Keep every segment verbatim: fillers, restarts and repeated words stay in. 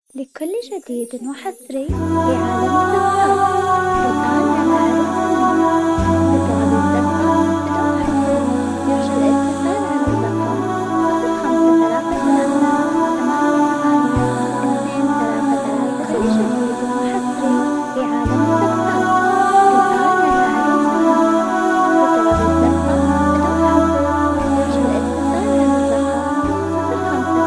لكل جديد وحصري في عالم الدفاع. الآن مع عروس تتغذى الدفاع بدون حصول. يرجى الاتصال على الرقم صفر خمسة ثلاثة ثلاثة ثمانية ثمانية اثنين ثلاثة ثلاثة. لكل جديد وحصري في عالم الدفاع. الآن مع عروس تتغذى الدفاع بدون حصول. يرجى الاتصال على الرقم صفر خمسة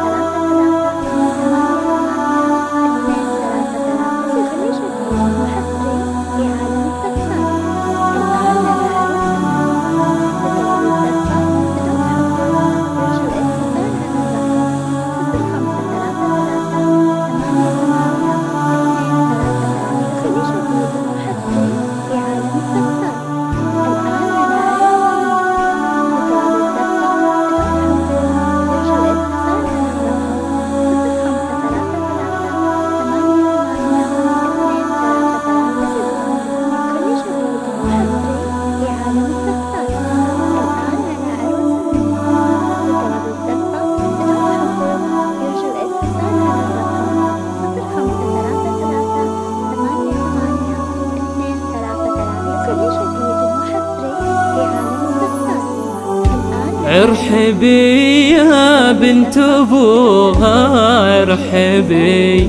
ارحبي يا بنت ابوها ارحبي،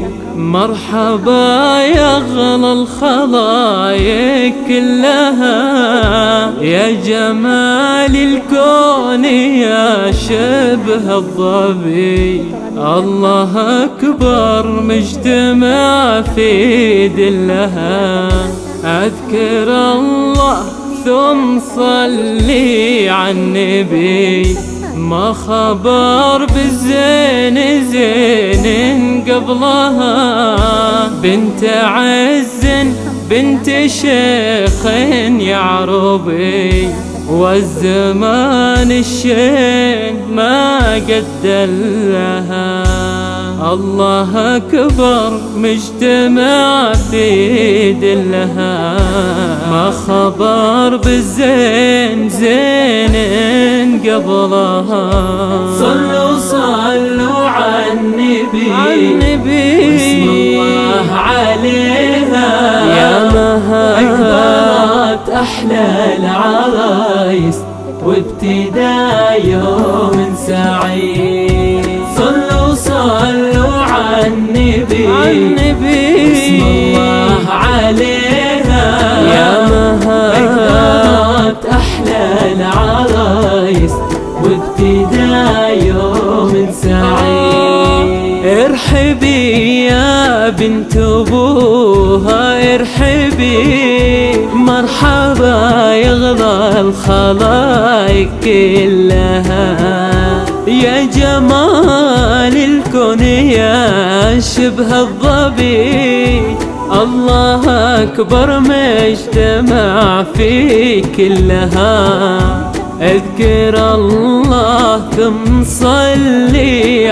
مرحبا يا اغلى الخلايق كلها، يا جمال الكون يا شبه الظبي، الله اكبر مجتمع في دلها. اذكر الله ثم صلي عالنبي، ما خبر بالزين زين قبلها، بنت عز بنت شيخ يا عربي، والزمان الشين ما قد لها. الله أكبر مجتمع في دلها، ما خبر بالزين زين قبلها. صلوا صلوا عالنبي واسم الله عليها، يا مها أكبرت أحلى العرايس وابتداء يوم سعيد. صلوا صلوا عالنبي واسم الله عليها، يا مها أكبرت أحلى العرايس وابتداء يوم سعيد. ارحبي يا بنت ابوها ارحبي، مرحبا يغلى الخلايق كلها، يا جمال الكون يا شبه الظبي، الله أكبر مجتمع في كلها. اذكر الله ثم صلي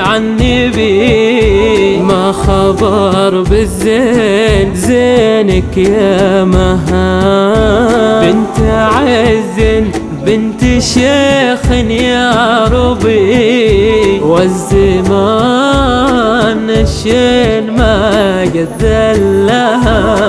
عالنبي، ما خبر بالزين زينك يا مها، بنت عز بنت شيخ يا ربي، والزمان الشين ما قد لها.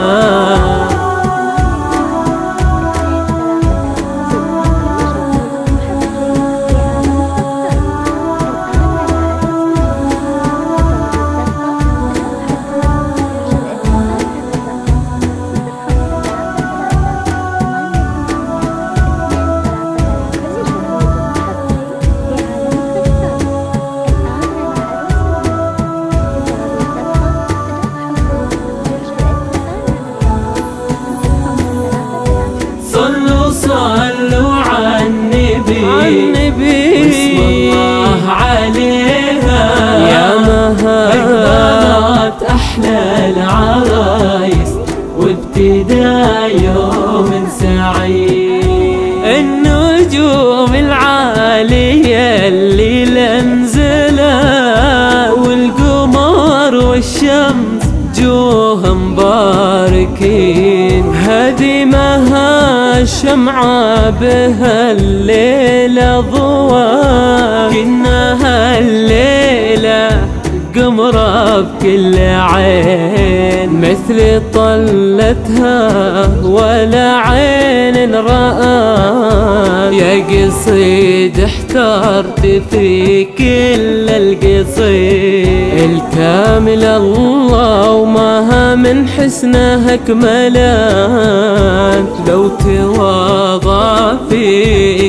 صلوا عالنبي واسم الله عليها، يا مها أكبرت أحلى العرايس وابتداء يوم سعيد. النجوم العالية اللي نزلت، والقمر والشمس جوه مباركين، هذه مها شمعة بها الليلة ضوى، كنا هالليلة قمرة بكل عين، مثل طلتها ولا عين رآت. يا قصيد احترت في كل القصيد، الكامل الله وما من حسنها كملات. لو تواضع فيك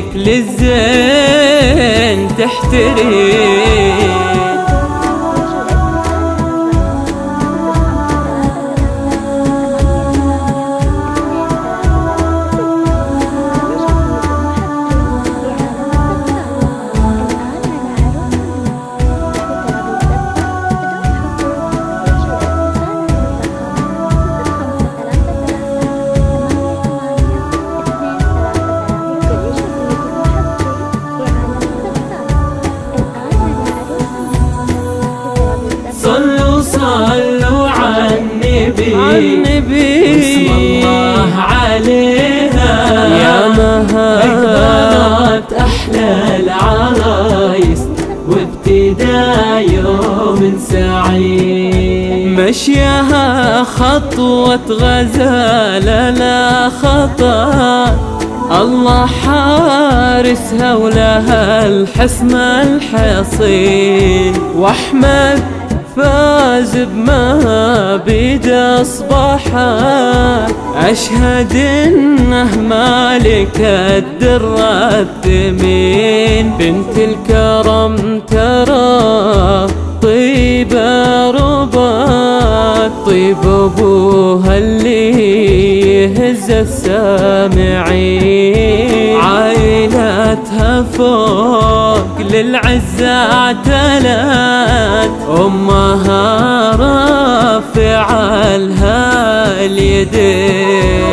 للزين تحترم، صلوا صلوا على النبي بسم الله عليها. يا مهات أحلى العرايس وابتداء يوم سعيد، مشيها خطوة غزالة لا خطأ، الله حارسها ولها الحسن الحصين. واحمد فاز بما بدا اصبحت، اشهد انه مالك الدر الثمين. بنت الكرم ترى طيبة ربات، طيب ابوها اللي يهز السامعين. عائلتها فوق للعزة اعتلت، امها رافعة لها اليدين.